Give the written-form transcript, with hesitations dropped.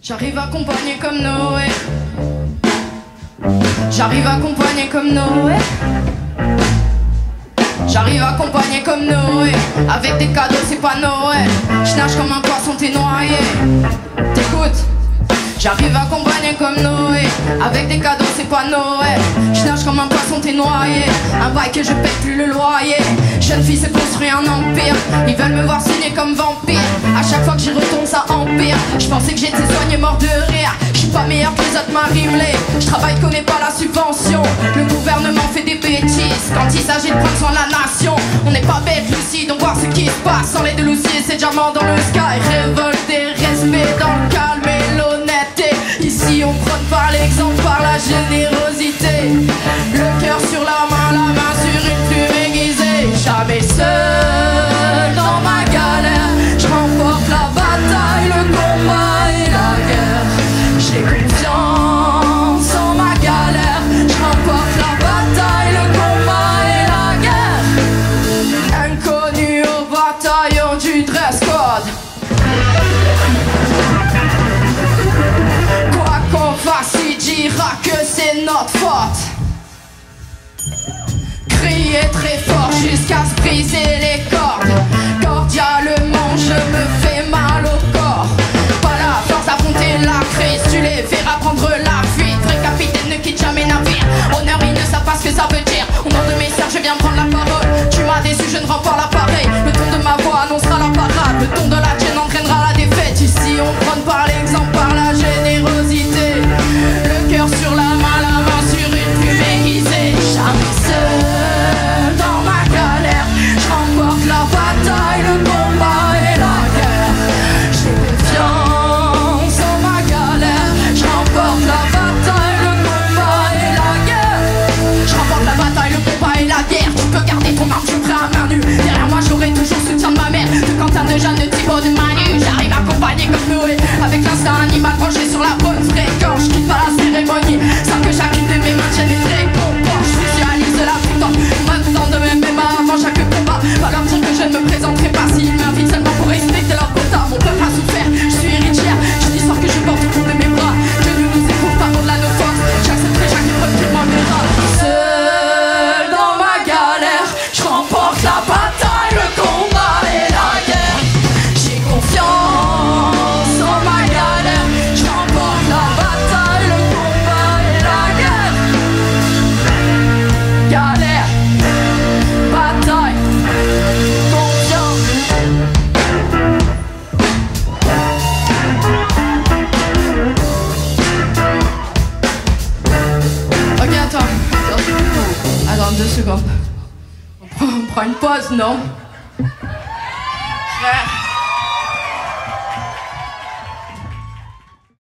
J'arrive accompagné comme Noé. J'arrive accompagné comme Noé. J'arrive accompagné comme Noé. Avec des cadeaux c'est pas Noël. Je nage comme un poisson t'es noyé. T'écoutes. J'arrive accompagné comme Noé. Avec des cadeaux c'est pas Noël. Je nage comme un poisson t'es noyé. Un bail que je paye plus le loyer. Jeune fille se construit un empire. Ils veulent me voir signer comme vampire. À chaque fois que j'y retourne ça empire. Je pensais que j'étais soigné mort de rire. Je suis pas meilleur que les autres marimlés. Je travaille connais pas la subvention. Le gouvernement fait des bêtises quand il s'agit de prendre soin de la nation. On n'est pas bête lucide, on voit ce qui se passe. Sans les délousiers c'est diamant dans le sky. Révolté, respect dans le calme et l'honnêteté. Ici on prône par l'exemple, par la générosité. Le cœur sur la main sur une plume aiguisée. Jamais seul dans ma galère. Je remporte la bataille, le combat et la guerre. J'ai confiance en ma galère. Je remporte la bataille, le combat et la guerre. Inconnu au bataillon du dress code. Quoi qu'on fasse, il dira que c'est notre faute. Crier très fort jusqu'à se briser les cordes. Cordialement je me fais mal au corps. Pas la force d'affronter la crise. Tu les verras prendre la fuite. Vrai capitaine ne quitte jamais navire. Honneur ils ne savent pas ce que ça veut dire. Au nom de mes sœurs je viens prendre la parole. Tu m'as déçu je ne rends pas l'appareil. Le ton de ma voix annoncera la parade. Le ton de la tienne entraînera la défaite. Ici on prône par l'exemple, par la générosité. Le cœur sur la main sur une plume aiguisée. Jamais seul dans ma galère. Je remporte la bataille, le combat et la guerre. J'ai confiance en ma galère. Je remporte la bataille, le combat et la guerre. Je remporte la bataille, le combat et la guerre. Tu peux garder ton arme, je suis prêt à main nue. Derrière moi j'aurai toujours le soutien de ma mère. De Quentin, de Jeanne, de Thibaut, de Manu. J'arrive accompagné comme Noé. Avec l'instinct animal branché sur la bonne fréquence. Je quitte pas la cérémonie sans que chacune de mes mains tienne une récompense. Je visualise la victoire. Maintenant de mes mains avant chaque combat. Va leur dire que je ne me présenterai pas s'ils m'invitent seulement pour respecter leur quota. Mon peuple a souffert, je suis héritière. J'ai l'histoire que je porte au fond de mes bras. Que nous nous écoute par au-delà de force. J'accepterai chaque épreuve qui m'emmènera. Seul dans ma galère, je remporte la bataille, le combat et la guerre. J'ai confiance en ma galère. Je remporte la bataille, le combat et la guerre. Galère, bataille, confiance. Ok, attends 2 secondes. On prend une pause, non? Frère.